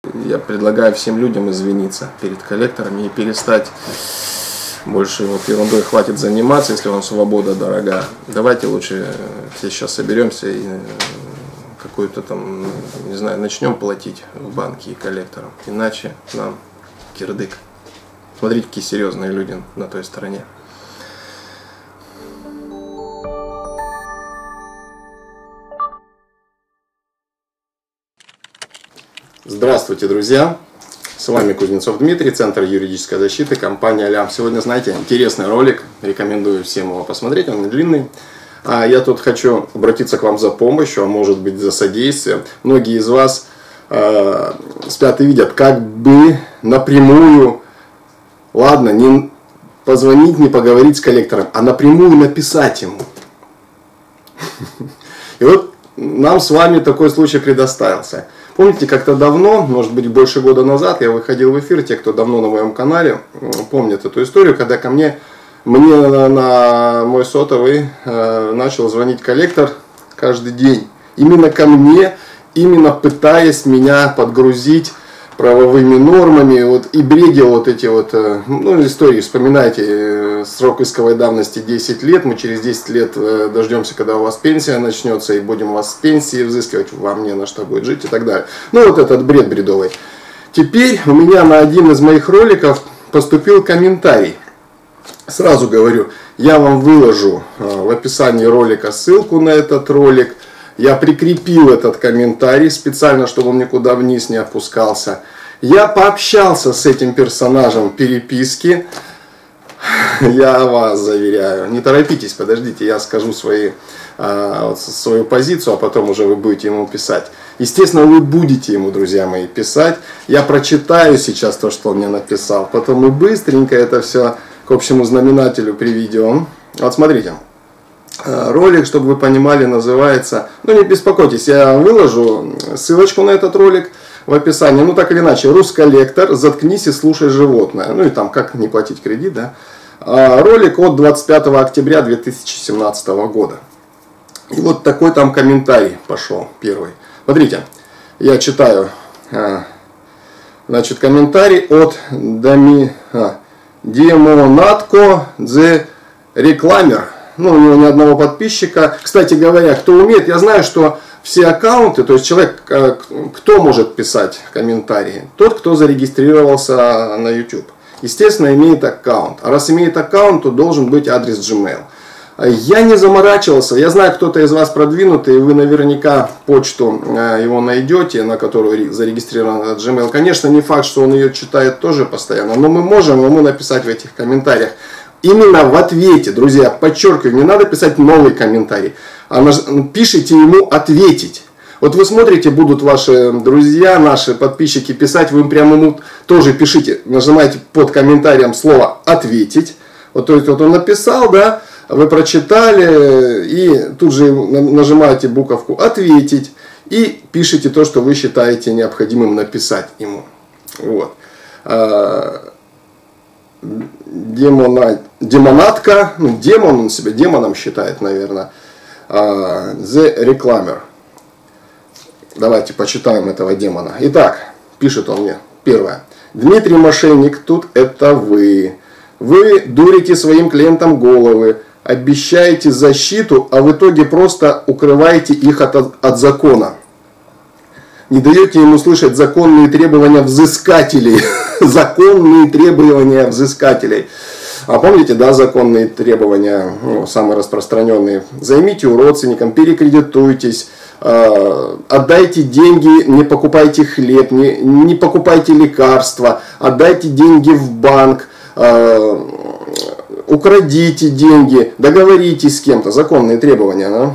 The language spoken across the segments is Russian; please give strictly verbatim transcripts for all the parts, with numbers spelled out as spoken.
Я предлагаю всем людям извиниться перед коллекторами и перестать больше вот ерундой хватит заниматься, если вам свобода дорога. Давайте лучше все сейчас соберемся и какую-то там, не знаю, начнем платить в банки и коллекторам. Иначе нам кирдык. Смотрите, какие серьезные люди на той стороне. Здравствуйте, друзья! С вами Кузнецов Дмитрий, Центр юридической защиты, компания Алям. Сегодня, знаете, интересный ролик, рекомендую всем его посмотреть, он не длинный. А я тут хочу обратиться к вам за помощью, а может быть за содействием. Многие из вас э, спят и видят, как бы напрямую, ладно, не позвонить, не поговорить с коллектором, а напрямую написать ему. И вот нам с вами такой случай предоставился. Помните, как-то давно, может быть больше года назад, я выходил в эфир, те, кто давно на моем канале, помнят эту историю, когда ко мне, мне на, на мой сотовый э, начал звонить коллектор каждый день. Именно ко мне, именно пытаясь меня подгрузить правовыми нормами, вот, и бредил вот эти вот, э, ну, истории, вспоминайте, э, срок исковой давности десять лет, мы через десять лет э, дождемся, когда у вас пенсия начнется, и будем вас с пенсии взыскивать, вам не на что будет жить и так далее. Ну, вот этот бред бредовый. Теперь у меня на один из моих роликов поступил комментарий. Сразу говорю, я вам выложу э, в описании ролика ссылку на этот ролик. Я прикрепил этот комментарий специально, чтобы он никуда вниз не опускался. Я пообщался с этим персонажем переписки. Я вас заверяю. Не торопитесь, подождите, я скажу свои, э, свою позицию, а потом уже вы будете ему писать. Естественно, вы будете ему, друзья мои, писать. Я прочитаю сейчас то, что он мне написал. Потом мы быстренько это все к общему знаменателю приведем. Вот смотрите. Ролик, чтобы вы понимали, называется, ну не беспокойтесь, я выложу ссылочку на этот ролик в описании, ну так или иначе, Русколлектор, заткнись и слушай животное, ну и там, как не платить кредит, да. Ролик от двадцать пятого октября две тысячи семнадцатого года. И вот такой там комментарий пошел, первый. Смотрите, я читаю, значит, комментарий от Дами, Демонатко The Reclaimer. Ну, у него ни одного подписчика. Кстати говоря, кто умеет, я знаю, что все аккаунты, то есть человек, кто может писать комментарии? Тот, кто зарегистрировался на YouTube. Естественно, имеет аккаунт. А раз имеет аккаунт, то должен быть адрес Gmail. Я не заморачивался. Я знаю, кто-то из вас продвинутый, и вы наверняка почту его найдете, на которую зарегистрирован этот Gmail. Конечно, не факт, что он ее читает тоже постоянно, но мы можем ему написать в этих комментариях. Именно в ответе, друзья, подчеркиваю, не надо писать новый комментарий, а пишите ему ответить. Вот вы смотрите, будут ваши друзья, наши подписчики писать, вы прямо ему тоже пишите, нажимаете под комментарием слово «ответить». Вот, то есть вот он написал, да, вы прочитали, и тут же нажимаете буковку «ответить» и пишите то, что вы считаете необходимым написать ему. Вот. Демона, демонатка, ну демон, он себя демоном считает, наверное. Uh, The Reclaimer. Давайте почитаем этого демона. Итак, пишет он мне. Первое. Дмитрий мошенник, тут это вы. Вы дурите своим клиентам головы, обещаете защиту, а в итоге просто укрываете их от, от закона. Не даете ему слышать законные требования взыскателей. Законные требования взыскателей. А помните, да, законные требования, ну, самые распространенные. Займите у родственников, перекредитуйтесь, э, отдайте деньги, не покупайте хлеб, не, не покупайте лекарства, отдайте деньги в банк, э, украдите деньги, договоритесь с кем-то. Законные требования, да?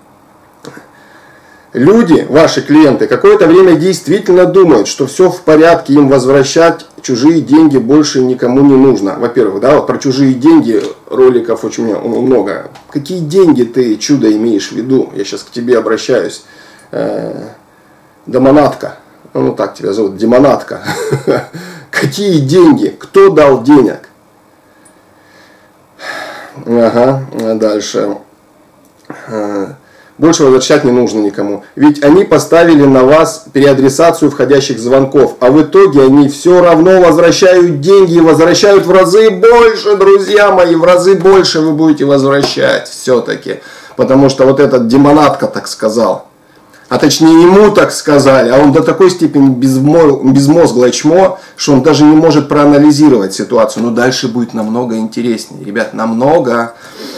Люди, ваши клиенты, какое-то время действительно думают, что все в порядке, им возвращать чужие деньги больше никому не нужно. Во-первых, да, вот про чужие деньги роликов очень много. Какие деньги ты, чудо, имеешь в виду? Я сейчас к тебе обращаюсь. Демонатка. Ну так тебя зовут, Демонатка. Какие деньги? Кто дал денег? Ага, дальше. больше возвращать не нужно никому. Ведь они поставили на вас переадресацию входящих звонков, а в итоге они все равно возвращают деньги и возвращают в разы больше, друзья мои, в разы больше вы будете возвращать все-таки. Потому что вот этот демонатка так сказал. А точнее ему так сказали, а он до такой степени безмозглое чмо, что он даже не может проанализировать ситуацию. Но дальше будет намного интереснее, ребят, намного.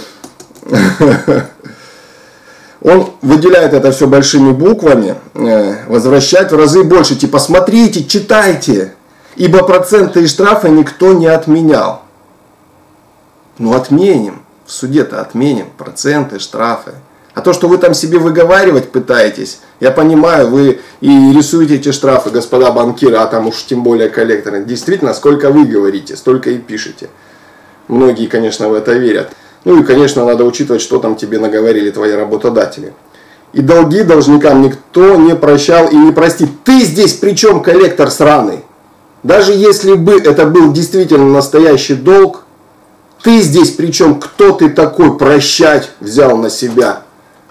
Он выделяет это все большими буквами, возвращать в разы больше. Типа, смотрите, читайте, ибо проценты и штрафы никто не отменял. Ну, отменим, в суде-то отменим проценты, штрафы. А то, что вы там себе выговаривать пытаетесь, я понимаю, вы и рисуете эти штрафы, господа банкиры, а там уж тем более коллекторы. Действительно, сколько вы говорите, столько и пишете. Многие, конечно, в это верят. Ну и, конечно, надо учитывать, что там тебе наговорили твои работодатели. И долги должникам никто не прощал и не простит. Ты здесь причем, коллектор сраный? Даже если бы это был действительно настоящий долг, ты здесь причем, кто ты такой, прощать взял на себя?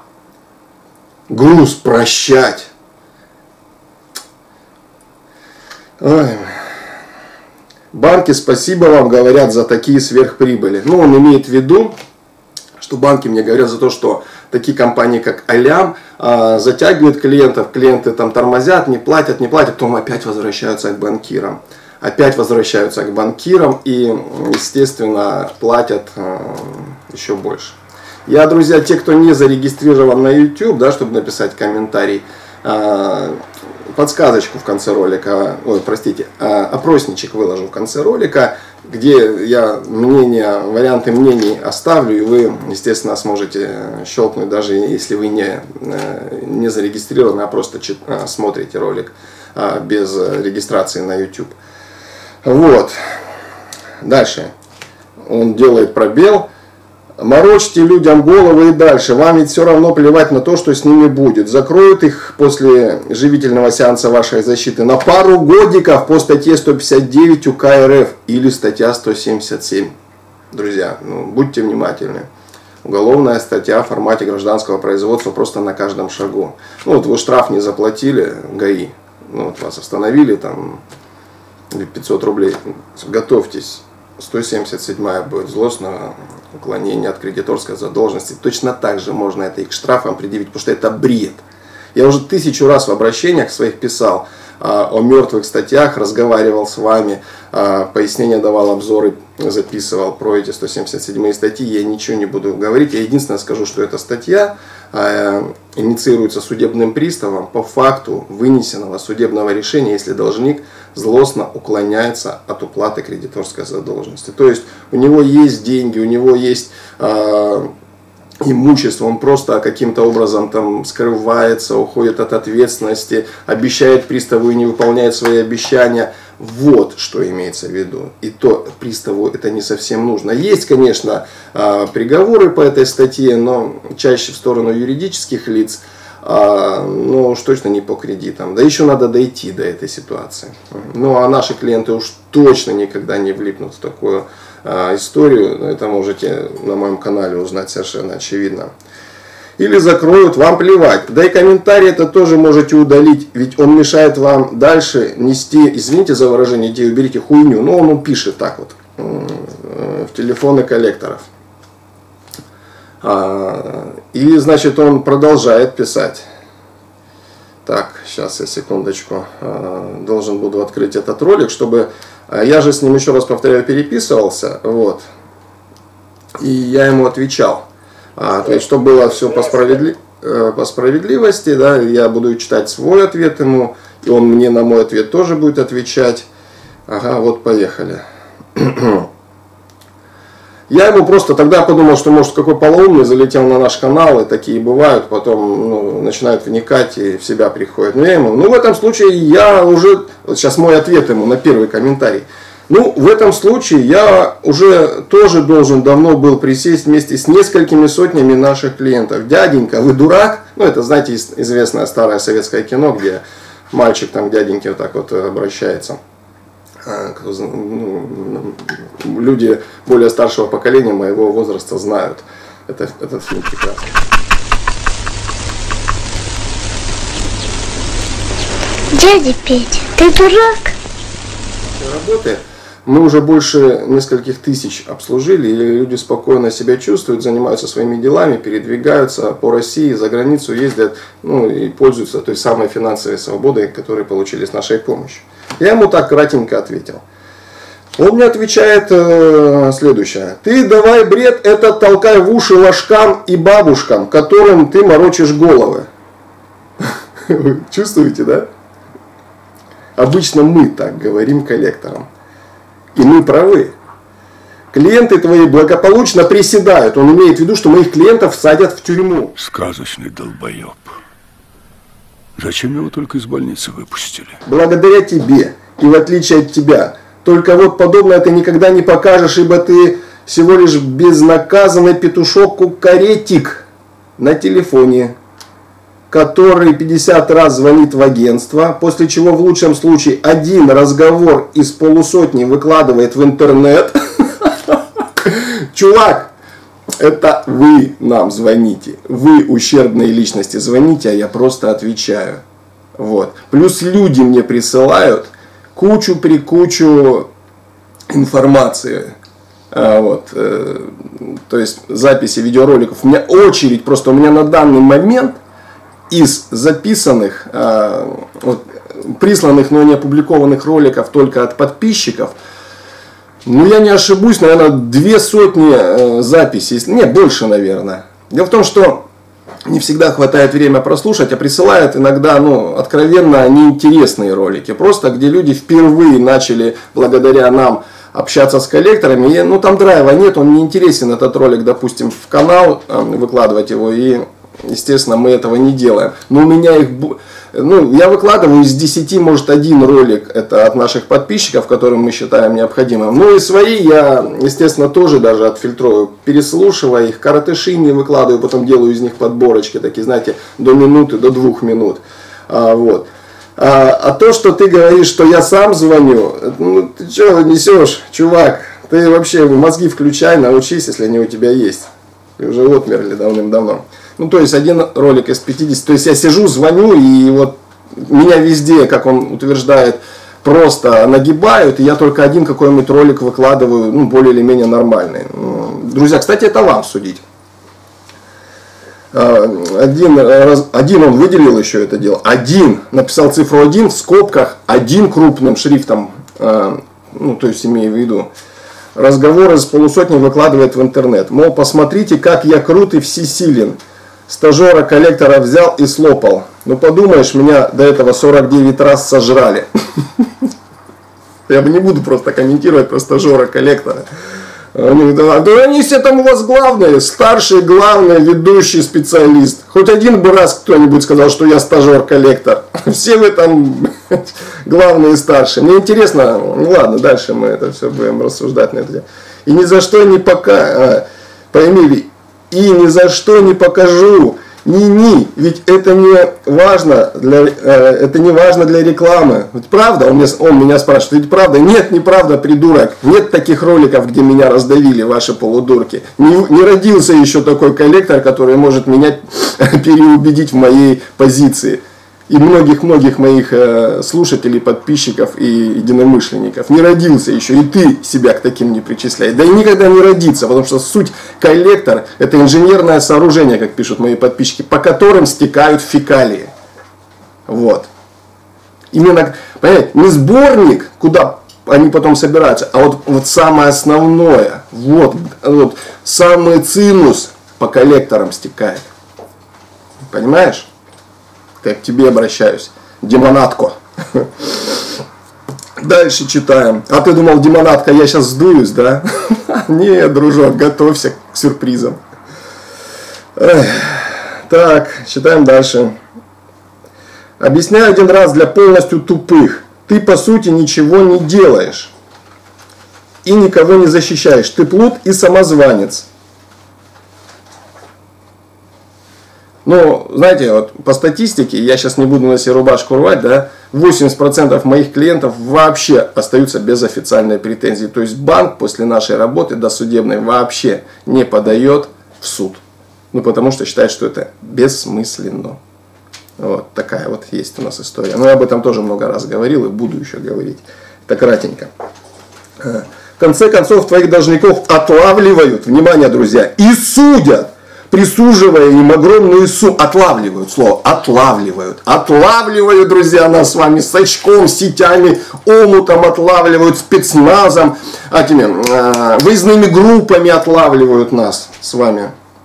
Груз прощать. Ой. Банки, спасибо вам, говорят, за такие сверхприбыли. Ну, он имеет в виду, что банки мне говорят за то, что такие компании, как Алям, затягивают клиентов, клиенты там тормозят, не платят, не платят, потом опять возвращаются к банкирам. Опять возвращаются к банкирам и, естественно, платят еще больше. Я, друзья, те, кто не зарегистрирован на YouTube, да, чтобы написать комментарий, подсказочку в конце ролика, ой, простите, опросничек выложу в конце ролика, где я мнения, варианты мнений оставлю, и вы, естественно, сможете щелкнуть, даже если вы не, не зарегистрированы, а просто смотрите ролик без регистрации на YouTube. Вот. Дальше. Он делает пробел. Морочьте людям головы и дальше. Вам ведь все равно плевать на то, что с ними будет. Закроют их после живительного сеанса вашей защиты на пару годиков по статье сто пятьдесят девять УК РФ или статья сто семьдесят семь. Друзья, ну, будьте внимательны. Уголовная статья в формате гражданского производства просто на каждом шагу. Ну вот вы штраф не заплатили, ГАИ. Ну вот вас остановили там пятьсот рублей. Готовьтесь. сто семьдесят седьмая будет злостное уклонение от кредиторской задолженности. Точно так же можно это и к штрафам предъявить, потому что это бред. Я уже тысячу раз в обращениях своих писал а, о мертвых статьях, разговаривал с вами, а, пояснения давал, обзоры записывал про эти сто семьдесят седьмые статьи. Я ничего не буду говорить. Я единственное скажу, что эта статья а, инициируется судебным приставом по факту вынесенного судебного решения, если должник злостно уклоняется от уплаты кредиторской задолженности. То есть у него есть деньги, у него есть э, имущество, он просто каким-то образом там скрывается, уходит от ответственности, обещает приставу и не выполняет свои обещания. Вот что имеется в виду. И то приставу это не совсем нужно. Есть, конечно, э, приговоры по этой статье, но чаще в сторону юридических лиц. А, ну уж точно не по кредитам. Да еще надо дойти до этой ситуации. Ну а наши клиенты уж точно никогда не влипнут в такую а, историю. Это можете на моем канале узнать совершенно очевидно. Или закроют, вам плевать. Да и комментарий это тоже можете удалить, ведь он мешает вам дальше нести, извините за выражение, идею, уберите хуйню. Но он пишет так вот в телефоны коллекторов. И, значит, он продолжает писать. Так, сейчас я секундочку должен буду открыть этот ролик, чтобы... Я же с ним, еще раз повторяю, переписывался. Вот. И я ему отвечал. То есть, чтобы было все по, справедли... по справедливости, да, я буду читать свой ответ ему, и он мне на мой ответ тоже будет отвечать. Ага, вот поехали. Я ему просто тогда подумал, что может какой полоумный залетел на наш канал, и такие бывают, потом ну, начинают вникать и в себя приходят. Но я ему, ну в этом случае я уже, вот сейчас мой ответ ему на первый комментарий. Ну в этом случае я уже тоже должен давно был присесть вместе с несколькими сотнями наших клиентов. Дяденька, вы дурак? Ну это, знаете, известное старое советское кино, где мальчик там к дяденьке вот так вот обращается. Люди более старшего поколения моего возраста знают это, этот фильм прекрасно. Дядя Петя, ты дурак? Работы. Мы уже больше нескольких тысяч обслужили, и люди спокойно себя чувствуют, занимаются своими делами, передвигаются по России, за границу ездят, ну и пользуются той самой финансовой свободой, которую получили с нашей помощью. Я ему так кратенько ответил. Он мне отвечает э, следующее. Ты давай бред этот толкай в уши ложкам и бабушкам, которым ты морочишь головы. Вы чувствуете, да? Обычно мы так говорим коллекторам. И мы правы. Клиенты твои благополучно приседают. Он имеет в виду, что моих клиентов садят в тюрьму. Сказочный долбоеб. Зачем его только из больницы выпустили? Благодаря тебе и в отличие от тебя. Только вот подобное ты никогда не покажешь, ибо ты всего лишь безнаказанный петушок-кукаретик на телефоне, который пятьдесят раз звонит в агентство, после чего в лучшем случае один разговор из полусотни выкладывает в интернет. Чувак, это вы нам звоните. Вы ущербные личности звоните, а я просто отвечаю. Вот. Плюс люди мне присылают кучу-прикучу информации. А, вот, э, то есть записи видеороликов. У меня очередь, просто у меня на данный момент из записанных, э, вот, присланных, но не опубликованных роликов только от подписчиков, ну я не ошибусь, наверное, две сотни э, записей, не, больше, наверное. Дело в том, что не всегда хватает время прослушать, а присылают иногда, ну, откровенно неинтересные ролики. Просто где люди впервые начали, благодаря нам, общаться с коллекторами. И, ну, там драйва нет, он не интересен, этот ролик, допустим, в канал, э, выкладывать его. И, естественно, мы этого не делаем. Но у меня их... Ну, я выкладываю из десяти, может, один ролик, это от наших подписчиков, которые мы считаем необходимым. Ну и свои я, естественно, тоже даже отфильтрую, переслушивая их, коротыши не выкладываю, потом делаю из них подборочки, такие, знаете, до минуты, до двух минут. А, вот. а, а то, что ты говоришь, что я сам звоню, ну ты что несешь, чувак, ты вообще мозги включай, научись, если они у тебя есть. И уже отмерли давным-давно. Ну, то есть, один ролик из пятидесяти. То есть, я сижу, звоню, и вот меня везде, как он утверждает, просто нагибают, и я только один какой-нибудь ролик выкладываю, ну, более или менее нормальный. Друзья, кстати, это вам судить. Один, один он выделил еще это дело. Один, написал цифру один в скобках, один крупным шрифтом, ну, то есть, имею в виду, разговоры с полусотней выкладывает в интернет. Мол, посмотрите, как я крут и всесилен. Стажера коллектора взял и слопал. Ну подумаешь, меня до этого сорок девять раз сожрали. Я бы не буду просто комментировать про стажера коллектора. Они говорят, да они все там у вас главные, старший, главный, ведущий специалист. Хоть один бы раз кто-нибудь сказал, что я стажер-коллектор. Все вы там главные и старшие. Мне интересно, ну ладно, дальше мы это все будем рассуждать на это дело. И ни за что не пока, пойми, и ни за что не покажу. Ни-ни, ведь это не важно для, это не важно для рекламы. Ведь правда? Он, мне, он меня спрашивает, ведь правда? Нет, неправда, придурок. Нет таких роликов, где меня раздавили ваши полудурки. Не, не родился еще такой коллектор, который может меня переубедить в моей позиции. И многих-многих моих э, слушателей, подписчиков и единомышленников. Не родился еще, и ты себя к таким не причисляй. Да и никогда не родится, потому что суть коллектор – это инженерное сооружение, как пишут мои подписчики, по которым стекают фекалии. Вот. Именно, понимаете, не сборник, куда они потом собираются, а вот, вот самое основное, вот, вот самый цинус по коллекторам стекает. Понимаешь? Я к тебе обращаюсь. Демонатко. Дальше читаем. А ты думал, демонатка, я сейчас сдуюсь, да? Нет, дружок, готовься к сюрпризам. Так, читаем дальше. Объясняю один раз для полностью тупых. Ты по сути ничего не делаешь. И никого не защищаешь. Ты плут и самозванец. Ну, знаете, вот по статистике, я сейчас не буду на себе рубашку рвать, да, восемьдесят процентов моих клиентов вообще остаются без официальной претензии. То есть банк после нашей работы досудебной вообще не подает в суд. Ну, потому что считает, что это бессмысленно. Вот такая вот есть у нас история. Но я об этом тоже много раз говорил и буду еще говорить. Это кратенько. В конце концов, твоих должников отлавливают, внимание, друзья, и судят, присуживая им огромную сумму. Отлавливают, слово, отлавливают. Отлавливают, друзья, нас с вами с очком, сетями, омутом отлавливают, спецназом, этими, э, выездными группами отлавливают нас с вами.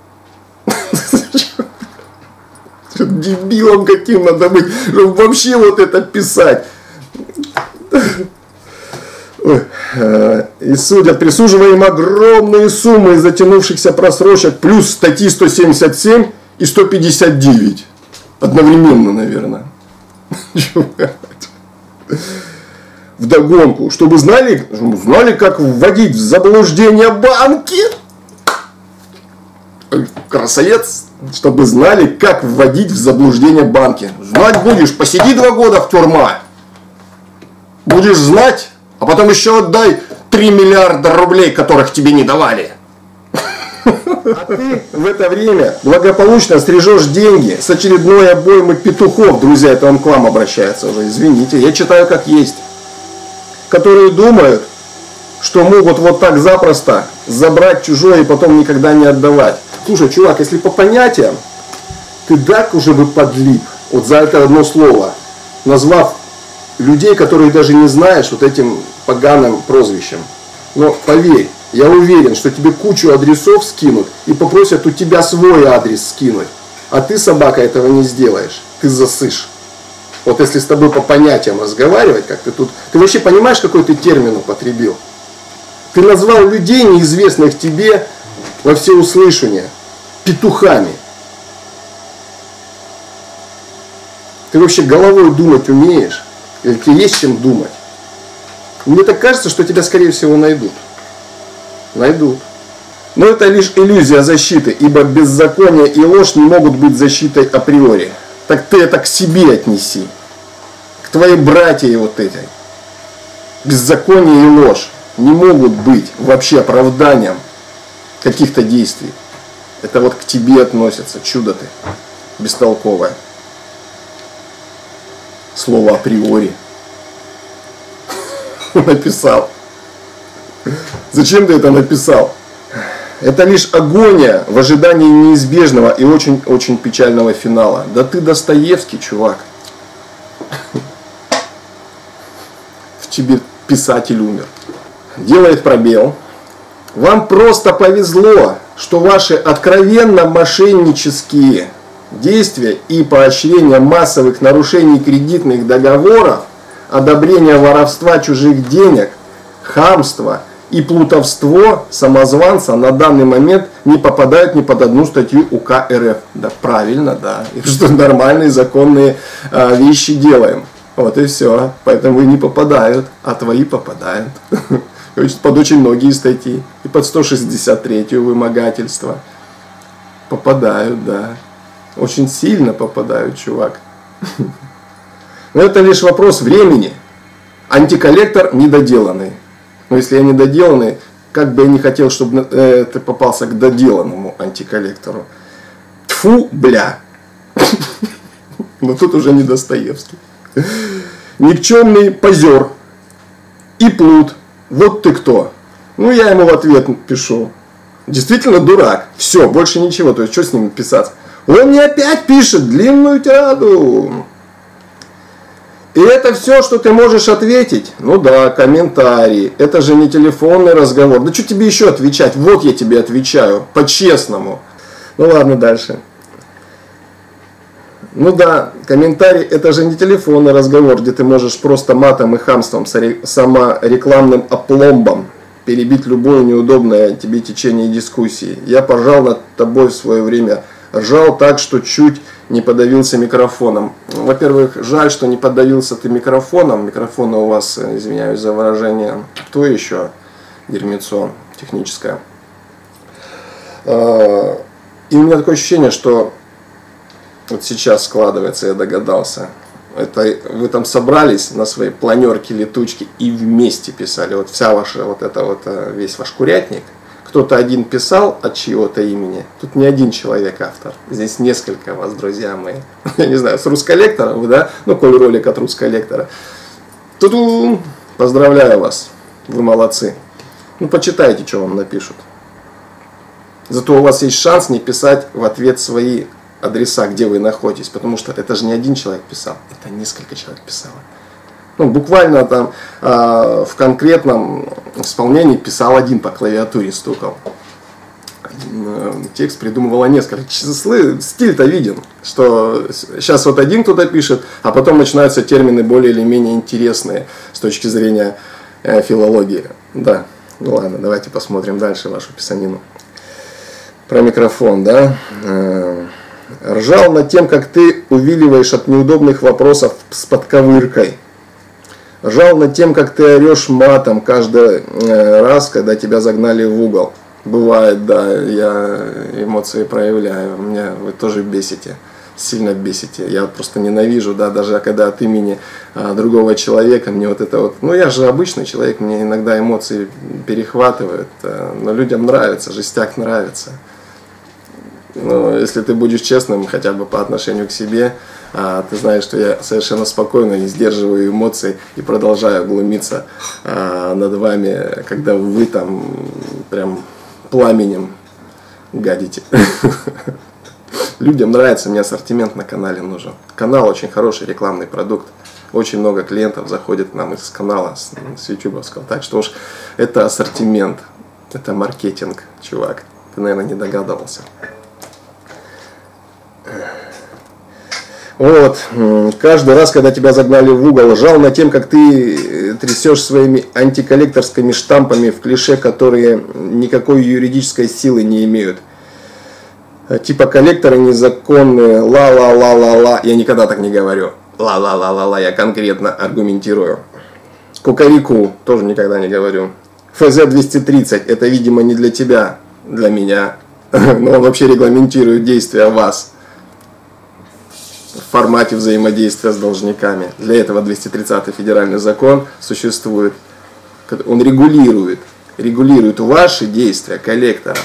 Дебилом каким надо быть, чтобы вообще вот это писать. И судят, присуживая им огромные суммы из затянувшихся просрочек, плюс статьи сто семьдесят семь и сто пятьдесят девять. Одновременно, наверное. Вдогонку, чтобы знали, знали, как вводить в заблуждение банки. Красавец. Чтобы знали, как вводить в заблуждение банки. Знать будешь, посиди два года в тюрьма. Будешь знать, а потом еще отдай три миллиарда рублей, которых тебе не давали. А ты в это время благополучно стрижешь деньги с очередной обоймы петухов. Друзья, это он к вам обращается уже, извините. Я читаю как есть. Которые думают, что могут вот так запросто забрать чужое и потом никогда не отдавать. Слушай, чувак, если по понятиям, ты так уже бы подлип, вот за это одно слово, назвав людей, которые даже не знаешь, вот этим поганым прозвищем. Но поверь, я уверен, что тебе кучу адресов скинут и попросят у тебя свой адрес скинуть. А ты, собака, этого не сделаешь. Ты засышь. Вот если с тобой по понятиям разговаривать, как ты тут... Ты вообще понимаешь, какой ты термин употребил? Ты назвал людей, неизвестных тебе, во всеуслышание, петухами. Ты вообще головой думать умеешь? Или тебе есть чем думать? Мне так кажется, что тебя, скорее всего, найдут. Найдут. Но это лишь иллюзия защиты, ибо беззаконие и ложь не могут быть защитой априори. Так ты это к себе отнеси. К твоей братье вот этой. Беззаконие и ложь не могут быть вообще оправданием каких-то действий. Это вот к тебе относится. Чудо ты. Бестолковое. Слово априори. Написал. Зачем ты это написал? Это лишь агония в ожидании неизбежного и очень-очень печального финала. Да ты Достоевский, чувак. В тебе писатель умер. Делает пробел. Вам просто повезло, что ваши откровенно мошеннические действия и поощрение массовых нарушений кредитных договоров, одобрение воровства чужих денег, хамство и плутовство самозванца на данный момент не попадают ни под одну статью УК РФ. Да правильно, да. И что нормальные законные а, вещи делаем. Вот и все. Поэтому и не попадают, а твои попадают. Под очень многие статьи. И под сто шестьдесят третью вымогательство. Попадают, да. Очень сильно попадают, чувак. Но это лишь вопрос времени. Антиколлектор недоделанный. Но если я недоделанный, как бы я не хотел, чтобы ты попался к доделанному антиколлектору. Тьфу, бля. Но тут уже не Достоевский. Никчемный позер и плут. Вот ты кто? Ну, я ему в ответ пишу. Действительно дурак. Все, больше ничего. То есть, что с ним писать? Он мне опять пишет длинную тираду. И это все, что ты можешь ответить? Ну да, комментарии. Это же не телефонный разговор. Да что тебе еще отвечать? Вот я тебе отвечаю. По-честному. Ну ладно, дальше. Ну да, комментарий — это же не телефонный разговор, где ты можешь просто матом и хамством, саморекламным опломбом перебить любое неудобное тебе течение дискуссии. Я поржал над тобой в свое время. Ржал так, что чуть не подавился микрофоном. Во-первых, жаль, что не подавился ты микрофоном. Микрофон у вас, извиняюсь за выражение, то еще дерьмецо техническое. И у меня такое ощущение, что вот сейчас складывается, я догадался. Это вы там собрались на своей планерке, летучке и вместе писали. Вот вся ваша, вот это вот, весь ваш курятник. кто-то один писал от чьего-то имени, тут не один человек автор. Здесь несколько вас, друзья мои. Я не знаю, с Русколлектором, да? Ну, коль ролик от Русколлектора. Ту-ду! Поздравляю вас. Вы молодцы. Ну, почитайте, что вам напишут. Зато у вас есть шанс не писать в ответ свои адреса, где вы находитесь. Потому что это же не один человек писал, это несколько человек писало. Ну, буквально там э, в конкретном исполнении писал один по клавиатуре, стукал. Э, текст придумывало несколько. Стиль-то виден, что сейчас вот один кто-то пишет, а потом начинаются термины более или менее интересные с точки зрения э, филологии. Да, ну ладно, давайте посмотрим дальше вашу писанину. Про микрофон, да. Э, ржал над тем, как ты увиливаешь от неудобных вопросов с подковыркой. Ржал над тем, как ты орешь матом каждый раз, когда тебя загнали в угол. Бывает, да, я эмоции проявляю. Меня вы тоже бесите, сильно бесите. Я просто ненавижу, да, даже когда от имени а, другого человека мне вот это вот... Ну, я же обычный человек, мне иногда эмоции перехватывают. А, но людям нравится, жестяк нравится. Но если ты будешь честным хотя бы по отношению к себе, а, ты знаешь, что я совершенно спокойно не сдерживаю эмоций и продолжаю глумиться а, над вами, когда вы там прям пламенем гадите. Людям нравится, мне ассортимент на канале нужен. Канал очень хороший рекламный продукт. Очень много клиентов заходит к нам из канала, с, с ютубовского. Так что уж это ассортимент, это маркетинг, чувак. Ты, наверное, не догадывался. Вот, каждый раз, когда тебя загнали в угол, ржал над тем, как ты трясешь своими антиколлекторскими штампами в клише, которые никакой юридической силы не имеют. Типа коллекторы незаконные, ла-ла-ла-ла-ла. Я никогда так не говорю. Ла-ла-ла-ла-ла, я конкретно аргументирую. Кукареку тоже никогда не говорю. эф зет двести тридцать, это, видимо, не для тебя, для меня. Но он вообще регламентирует действия вас в формате взаимодействия с должниками. Для этого двести тридцатый федеральный закон существует. Он регулирует, регулирует ваши действия коллектора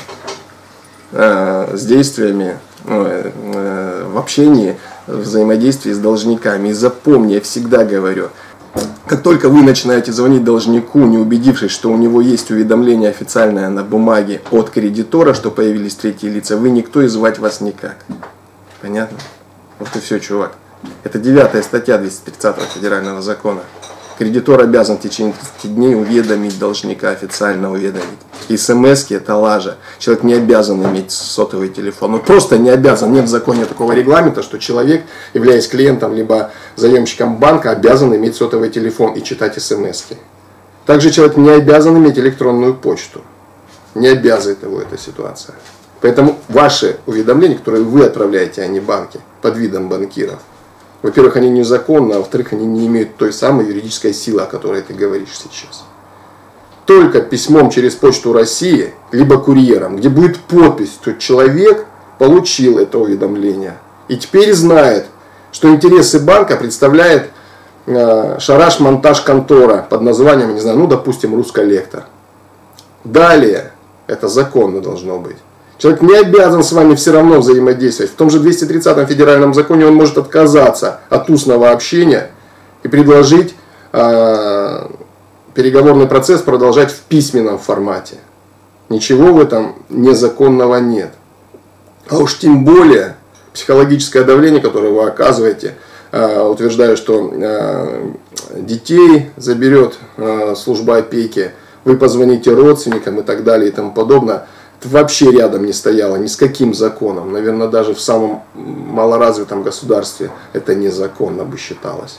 э, с действиями э, э, в общении, в взаимодействии с должниками. И запомни, я всегда говорю, как только вы начинаете звонить должнику, не убедившись, что у него есть уведомление официальное на бумаге от кредитора, что появились третьи лица, вы никто и звать вас никак. Понятно? Вот и все, чувак. Это девятая статья двести тридцатого федерального закона. Кредитор обязан в течение тридцати дней уведомить должника, официально уведомить. СМСки это лажа. Человек не обязан иметь сотовый телефон. Он просто не обязан. Нет в законе такого регламента, что человек, являясь клиентом либо заемщиком банка, обязан иметь сотовый телефон и читать СМСки. Также человек не обязан иметь электронную почту. Не обязывает его эта ситуация. Поэтому ваши уведомления, которые вы отправляете, а не банки, под видом банкиров, во-первых, они незаконны, а во-вторых, они не имеют той самой юридической силы, о которой ты говоришь сейчас. Только письмом через Почту России, либо курьером, где будет подпись, что человек получил это уведомление. И теперь знает, что интересы банка представляет э, шараш-монтаж-контора под названием, не знаю, ну, допустим, Русколлектор. Далее, это законно должно быть. Человек не обязан с вами все равно взаимодействовать. В том же двести тридцатом федеральном законе он может отказаться от устного общения и предложить э, переговорный процесс продолжать в письменном формате. Ничего в этом незаконного нет. А уж тем более психологическое давление, которое вы оказываете, э, утверждая, что э, детей заберет э, служба опеки, вы позвоните родственникам и так далее и тому подобное. Вообще рядом не стояло ни с каким законом. Наверное, даже в самом малоразвитом государстве это незаконно бы считалось.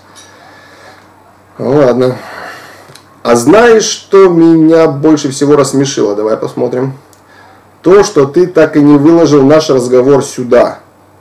Ладно. А знаешь, что меня больше всего рассмешило? Давай посмотрим. То, что ты так и не выложил наш разговор сюда.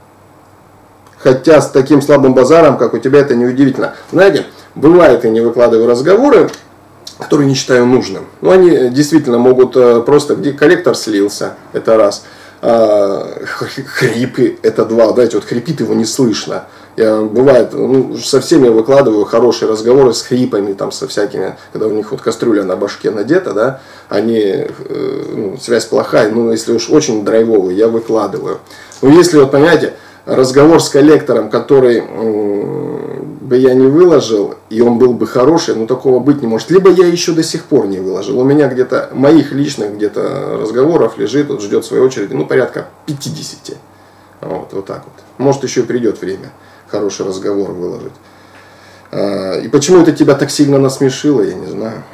Хотя с таким слабым базаром, как у тебя, это неудивительно. Знаете, бывает, я не выкладываю разговоры, которые не считаю нужным. Но они действительно могут просто, где коллектор слился, это раз. Хрипы, это два. Знаете, вот хрипит, его не слышно. Я, бывает, ну, со всеми выкладываю хорошие разговоры с хрипами, там, со всякими, когда у них вот кастрюля на башке надета, да, они, э, ну, связь плохая, ну, если уж очень драйвовый, я выкладываю. Но если, вот, понимаете, разговор с коллектором, который э, бы я не выложил, и он был бы хороший, но такого быть не может. Либо я еще до сих пор не выложил. У меня где-то, моих личных где-то разговоров лежит, вот ждет своей очереди, ну, порядка пятидесяти. Вот, вот так вот. Может, еще и придет время хороший разговор выложить. И почему это тебя так сильно насмешило, я не знаю.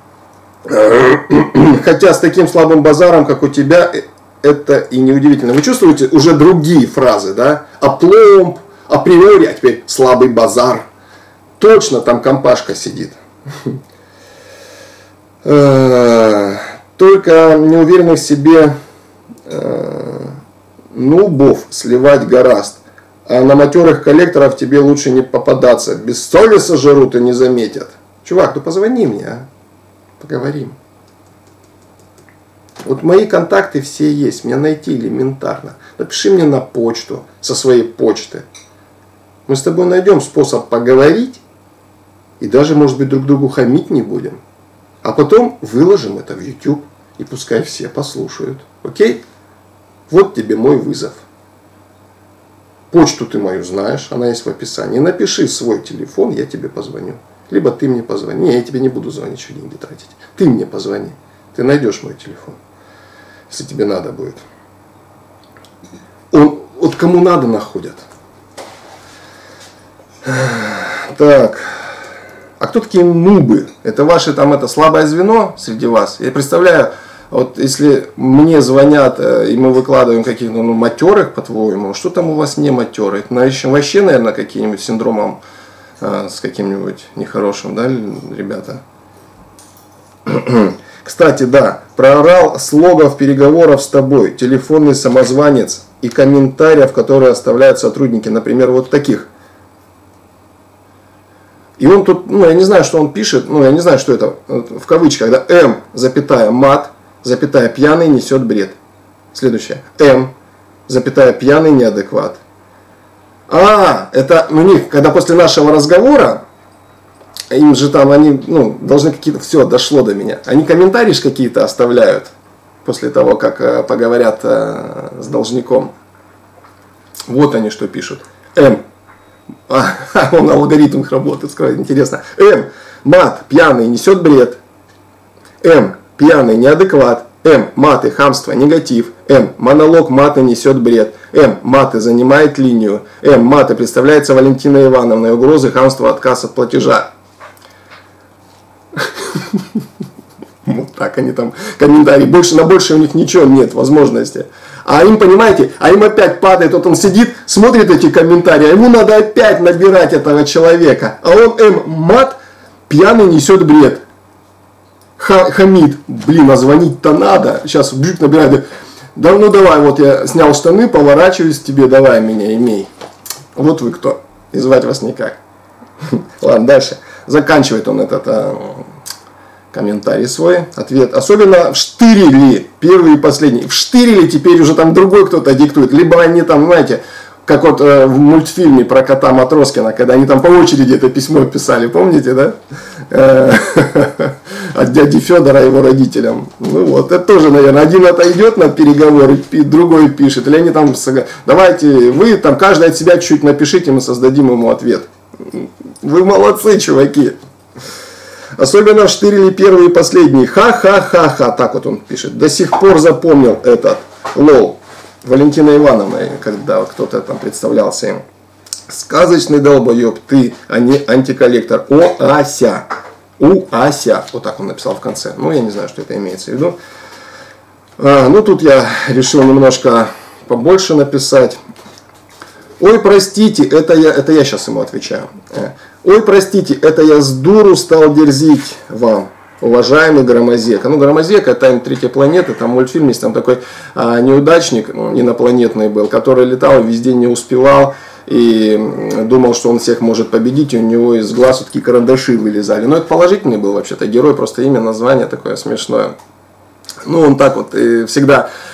Хотя с таким слабым базаром, как у тебя, это и не удивительно. Вы чувствуете уже другие фразы, да? Опломб, априори, а теперь слабый базар. Точно там компашка сидит. Только неуверенных в себе нубов сливать гораст. А на матерых коллекторов тебе лучше не попадаться. Без соли сожрут и не заметят. Чувак, ну позвони мне, а? Поговорим. Вот мои контакты все есть. Меня найти элементарно. Напиши мне на почту, со своей почты. Мы с тобой найдем способ поговорить. И даже, может быть, друг другу хамить не будем. А потом выложим это в YouTube. И пускай все послушают. Окей? Вот тебе мой вызов. Почту ты мою знаешь, она есть в описании. Напиши свой телефон, я тебе позвоню. Либо ты мне позвони. Не, я тебе не буду звонить, что деньги тратить. Ты мне позвони. Ты найдешь мой телефон, если тебе надо будет. Он, вот кому надо, находят. Так. А кто такие нубы? Это ваше там это слабое звено среди вас? Я представляю, вот если мне звонят, и мы выкладываем каких-то ну, матерых, по-твоему, что там у вас не матерых? Вообще, наверное, каким-нибудь синдромом, а, с каким-нибудь нехорошим, да, ребята? Кстати, да, проорал слогов переговоров с тобой, телефонный самозванец и комментариев, которые оставляют сотрудники, например, вот таких. И он тут, ну, я не знаю, что он пишет, ну, я не знаю, что это, в кавычках, да, М, запятая, мат, запятая, пьяный несет бред. Следующее. М, запятая, пьяный неадекват. А, это у них, когда после нашего разговора, им же там, они, ну, должны какие-то, все, дошло до меня. Они комментарии какие-то оставляют после того, как э, поговорят э, с должником. Вот они что пишут. М. А, он алгоритм их работает, скажет, интересно. М. Мат, пьяный, несет бред. М. Пьяный, неадекват. М. Маты, хамство, негатив. М. Монолог, маты, несет бред. М. Маты, занимает линию. М. Маты, представляется Валентина Ивановна. Угрозы, хамство, отказ от платежа. Вот так они там комментарии. Больше на больше у них ничего нет возможности. А им, понимаете, а им опять падает. Вот он сидит, смотрит эти комментарии. А ему надо опять набирать этого человека. А он М. Мат, пьяный, несет бред. Ха, хамит. Блин, а звонить-то надо. Сейчас бжик набирает. Да ну давай, вот я снял штаны, поворачиваюсь к тебе, давай меня, имей. Вот вы кто. И звать вас никак. Ладно, дальше. Заканчивает он этот а, комментарий свой. Ответ. Особенно вштырили. Первый и последний. Вштырили, теперь уже там другой кто-то диктует. Либо они там, знаете, как вот э, в мультфильме про кота Матроскина, когда они там по очереди это письмо писали, помните, да? От дяди Федора его родителям. Ну вот, это тоже, наверное, один отойдет на переговоры, другой пишет. Или они там, давайте, вы там каждый от себя чуть напишите, мы создадим ему ответ. Вы молодцы, чуваки. Особенно вштырили первые и последние. Ха-ха-ха-ха. Так вот он пишет. До сих пор запомнил этот. Лол. Валентина Ивановна, когда кто-то там представлялся им. Сказочный долбоеб ты, а не антиколлектор. О, Ася. У Ася. Вот так он написал в конце. Ну, я не знаю, что это имеется в виду. А, ну, тут я решил немножко побольше написать. Ой, простите, это я, это я сейчас ему отвечаю. Ой, простите, это я с дуру стал дерзить вам, уважаемый Громозека. Ну, Громозека, это им третья планета, там мультфильм есть, там такой а, неудачник ну, инопланетный был, который летал, везде не успевал и думал, что он всех может победить, и у него из глаз вот такие карандаши вылезали. Но это положительный был вообще-то герой, просто имя, название такое смешное. Ну, он так вот и всегда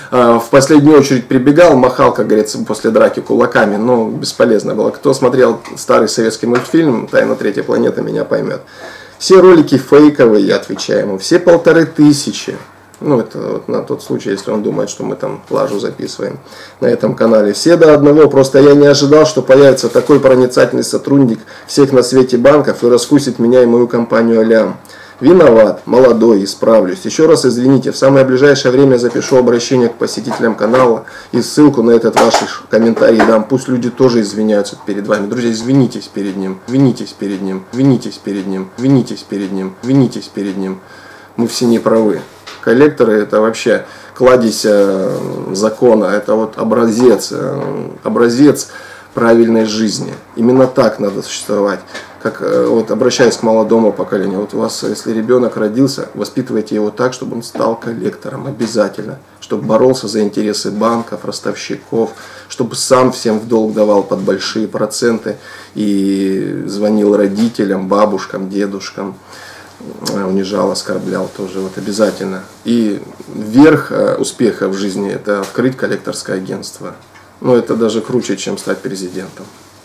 в последнюю очередь прибегал, махал, как говорится, после драки кулаками, но бесполезно было. Кто смотрел старый советский мультфильм «Тайна третьей планеты», меня поймет. Все ролики фейковые, я отвечаю ему, все полторы тысячи. Ну, это вот на тот случай, если он думает, что мы там лажу записываем на этом канале. Все до одного, просто я не ожидал, что появится такой проницательный сотрудник всех на свете банков и раскусит меня и мою компанию Алям. Виноват, молодой, исправлюсь. Еще раз извините, в самое ближайшее время запишу обращение к посетителям канала и ссылку на этот ваш комментарий дам. Пусть люди тоже извиняются перед вами. Друзья, извинитесь перед ним, винитесь перед ним, винитесь перед ним, винитесь перед ним, винитесь перед ним. Мы все не правы. Коллекторы — это вообще кладезь закона, это вот образец, образец правильной жизни. Именно так надо существовать. Как вот обращаясь к молодому поколению, вот у вас, если ребенок родился, воспитывайте его так, чтобы он стал коллектором обязательно, чтобы боролся за интересы банков, ростовщиков, чтобы сам всем в долг давал под большие проценты и звонил родителям, бабушкам, дедушкам, унижал, оскорблял тоже, вот обязательно. И верх успеха в жизни — это открыть коллекторское агентство. Ну, это даже круче, чем стать президентом.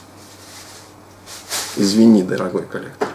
Извини, дорогой коллектор.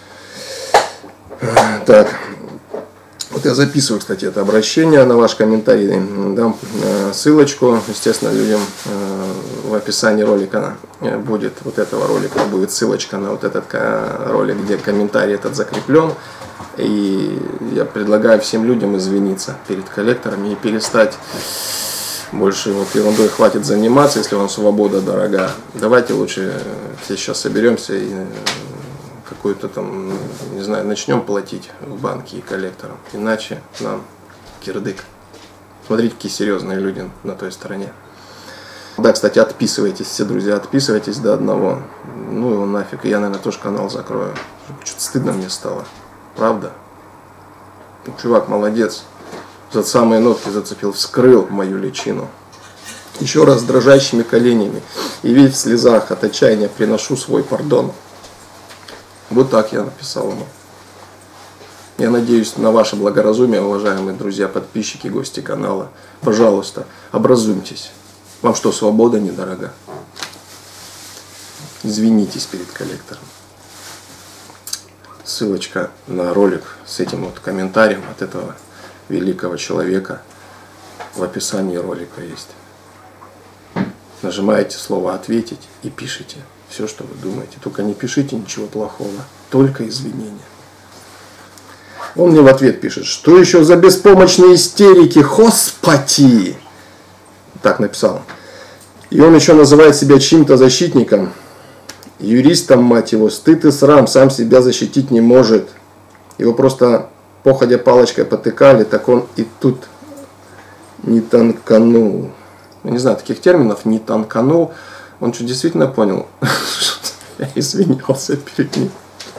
Так, вот я записываю, кстати, это обращение на ваш комментарий. Дам ссылочку, естественно, людям в описании ролика будет, вот этого ролика будет ссылочка на вот этот ролик, где комментарий этот закреплен. И я предлагаю всем людям извиниться перед коллекторами и перестать больше вот ерундой хватит заниматься, если вам свобода дорога. Давайте лучше все сейчас соберемся и какую-то там, не знаю, начнем платить в банки и коллекторам. Иначе нам кирдык. Смотрите, какие серьезные люди на той стороне. Да, кстати, отписывайтесь, все друзья, отписывайтесь до одного. Ну его нафиг, я, наверное, тоже канал закрою. Что-то стыдно мне стало. Правда? Чувак, молодец. За самые ногти зацепил, вскрыл мою личину. Еще раз с дрожащими коленями и весь в слезах от отчаяния приношу свой пардон. Вот так я написал ему. Я надеюсь на ваше благоразумие, уважаемые друзья, подписчики, гости канала. Пожалуйста, образумьтесь. Вам что, свобода недорога? Извинитесь перед коллектором. Ссылочка на ролик с этим вот комментарием от этого великого человека в описании ролика есть. Нажимаете слово «Ответить» и пишите все, что вы думаете. Только не пишите ничего плохого, только извинения. Он мне в ответ пишет: что еще за беспомощные истерики, Господи! Так написал. И он еще называет себя чьим-то защитником, юристом, мать его, стыд и срам, сам себя защитить не может. Его просто походя палочкой потыкали, так он и тут не танканул. Я не знаю таких терминов, не танканул. Он что, действительно понял, что я извинялся перед ним?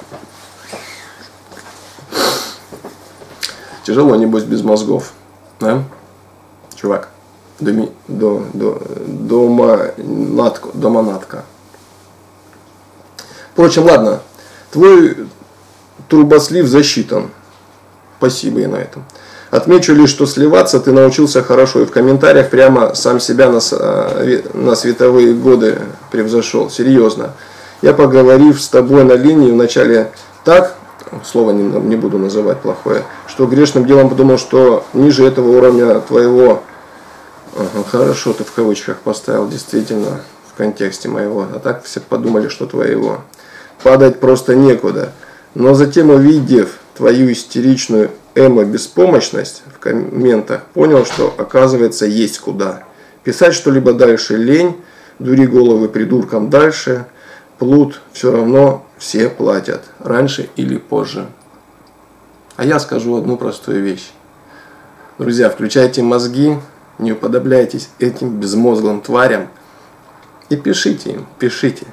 Тяжело, небось, без мозгов. Да? Чувак, доми, до, до, дома, натко, домонатка. Впрочем, ладно, твой трубослив засчитан. Спасибо и на этом. Отмечу лишь, что сливаться ты научился хорошо и в комментариях прямо сам себя на, на световые годы превзошел. Серьезно. Я, поговорив с тобой на линии, вначале так, слово не, не буду называть плохое, что грешным делом подумал, что ниже этого уровня твоего, ага, хорошо ты в кавычках поставил, действительно, в контексте моего, а так все подумали, что твоего. Падать просто некуда. Но затем, увидев твою истеричную эмо-беспомощность в комментах, понял, что, оказывается, есть куда. Писать что-либо дальше лень, дури головы придуркам дальше, плут, все равно все платят, раньше или позже. А я скажу одну простую вещь. Друзья, включайте мозги, не уподобляйтесь этим безмозглым тварям и пишите им, пишите.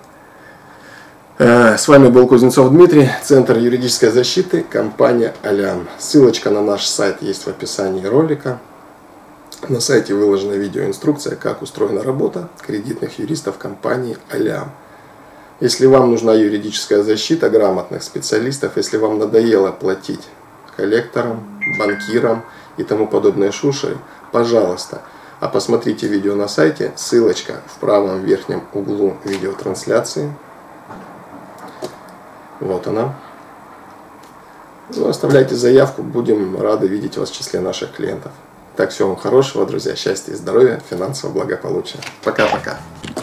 С вами был Кузнецов Дмитрий, Центр юридической защиты, компания Алям. Ссылочка на наш сайт есть в описании ролика. На сайте выложена видеоинструкция, как устроена работа кредитных юристов компании Алям. Если вам нужна юридическая защита грамотных специалистов, если вам надоело платить коллекторам, банкирам и тому подобные шушеры, пожалуйста, А посмотрите видео на сайте, ссылочка в правом верхнем углу видеотрансляции. Вот она. Ну, оставляйте заявку, будем рады видеть вас в числе наших клиентов. Так, всего вам хорошего, друзья, счастья и здоровья, финансового благополучия. Пока-пока.